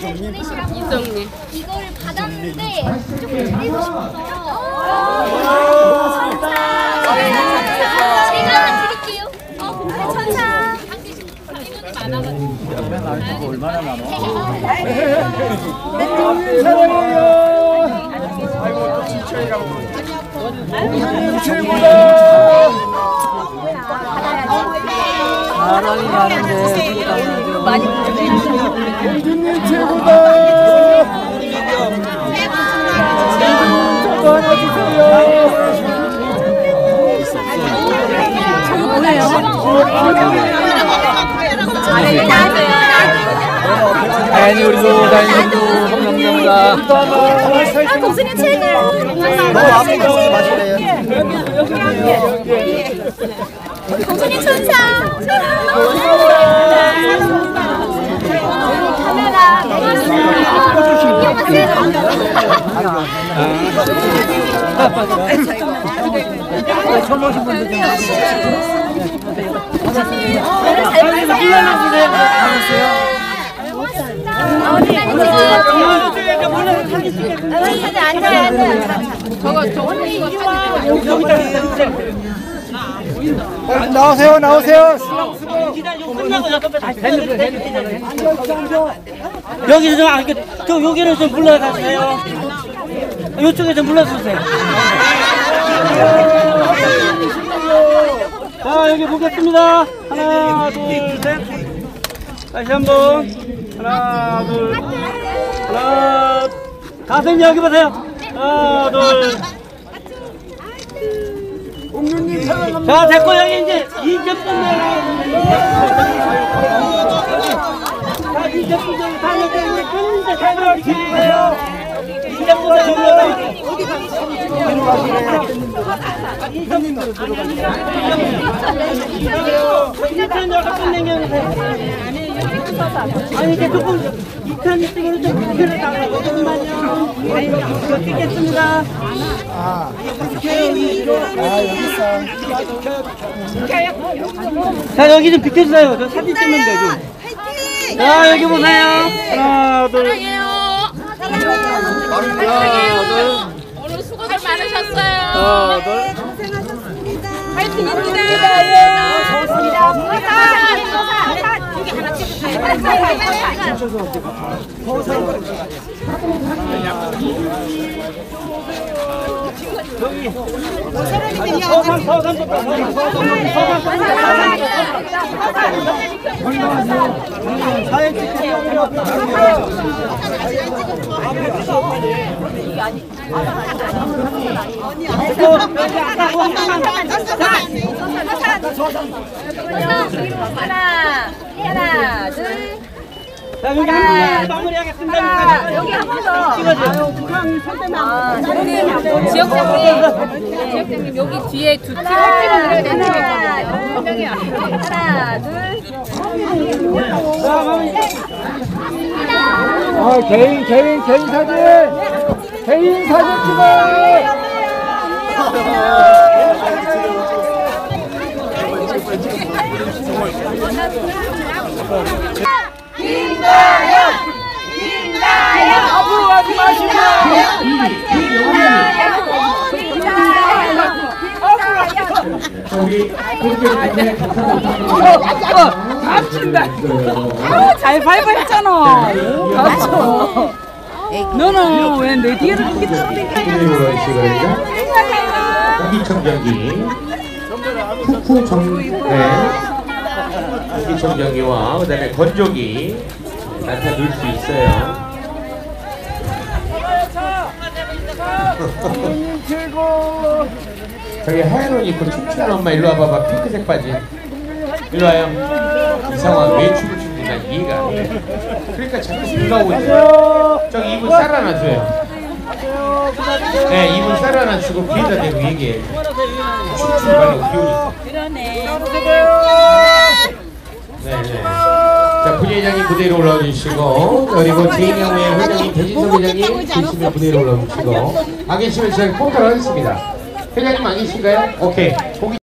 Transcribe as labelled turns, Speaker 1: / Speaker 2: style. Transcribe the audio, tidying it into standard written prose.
Speaker 1: 이정리.
Speaker 2: 이거를 받았는데 좀 드리고 싶어서. 제가 드릴게요. 천사.
Speaker 3: 옆에 나와서 얼마나 많아?
Speaker 4: 아이고 또 진천이가 공주님 최고다.
Speaker 3: 사람이 많은데
Speaker 1: 많이 부르네.
Speaker 4: 공주님 최고다. 저도 하나 주세요.
Speaker 3: 다현이 우리도 다현이도 감사합니다.
Speaker 2: 동순이 최고.
Speaker 4: 너 앞에 가서 마실래요?
Speaker 2: 동순이 천사.
Speaker 3: 처음 오신 분들 좀
Speaker 4: 나오세요, 나오세요.
Speaker 5: 여기서 좀 여기를 좀 불러가세요. 이쪽에 좀 불러주세요. 자, 여기 보겠습니다. 하나, 둘, 셋. 다시 한번. 하나, 둘. 하나. 가슴 여기 보세요. 하나, 둘. 자, 됐고 여기 이제 2점 정도. 자, 2점 정도 다 이제 끝인데 잘 들어주세요. 2점 정도 아니 이제 조금 2탄이 찍어도 좀 밑으로 나가고 조금만요. 이거 찍겠습니다. 자 여기 좀 비켜주세요. 저 사진 찍는 데 좀. 자 여기 보세요. 하나 둘. 하나 둘.
Speaker 1: 오늘 수고들 많으셨어요.
Speaker 5: 하나 둘.
Speaker 2: 고생하셨습니다.
Speaker 1: 파이팅입니다.
Speaker 2: 좋습니다. 여기 하나 하나, 둘.
Speaker 5: 자 여기 한 번 마무리하겠습니다.
Speaker 2: 여기 한 번 더.
Speaker 1: 지역장님 여기 뒤에 두 팀을 찍어드려야 되는 팀이거든요.
Speaker 2: 하나, 둘.
Speaker 4: 개인 사진. 개인 사진 찍어.
Speaker 2: 김다영!
Speaker 4: 앞으로 가지 마시고.
Speaker 1: 갇힌다. 잘 밟아했잖아. 갇혀. 너는 왜 내 뒤를 이렇게 떨어지냐?
Speaker 6: 공기청정기, 공기청정기와 그다음에 건조기 나타 넣을 수 있어요.
Speaker 4: 최고.
Speaker 6: 저기 하얀 옷 입고 춤추는 엄마 일로 와봐봐. 핑크색 바지. 일로 와요. 이 상황 왜 춤을 추는지 난 이해가 안 돼. 그러니까 자꾸 불러오고 있어요. 저기 이분 쌀 하나 줘요. 네, 이분 쌀 하나 주고 귀에다 대고 얘기해. 춤추지 말라고 비우니까.
Speaker 1: 그러네.
Speaker 6: 네네. 자, 부회장님 무대로 올라와 주시고, 그리고 제2명의 회장님 대진성 회장님 계시면 무대로 올라와 주시고, 안 계시면 저희 포토를 하겠습니다. 회장님 안 계신가요? 오케이.